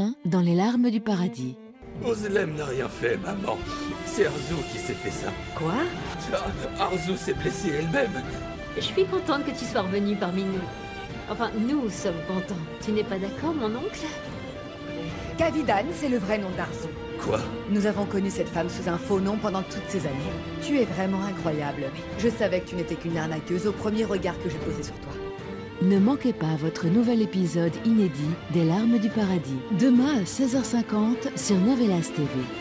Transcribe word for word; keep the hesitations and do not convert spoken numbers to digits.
Demain, dans les larmes du paradis. Ozlem n'a rien fait, maman. C'est Arzu qui s'est fait ça. Quoi? Ah, Arzu s'est blessée elle-même. Je suis contente que tu sois revenu parmi nous. Enfin, nous sommes contents. Tu n'es pas d'accord, mon oncle? Kavidan, c'est le vrai nom d'Arzu. Quoi? Nous avons connu cette femme sous un faux nom pendant toutes ces années. Tu es vraiment incroyable. Je savais que tu n'étais qu'une arnaqueuse au premier regard que je posais sur toi. Ne manquez pas votre nouvel épisode inédit des larmes du paradis. Demain à seize heures cinquante sur Novelas T V.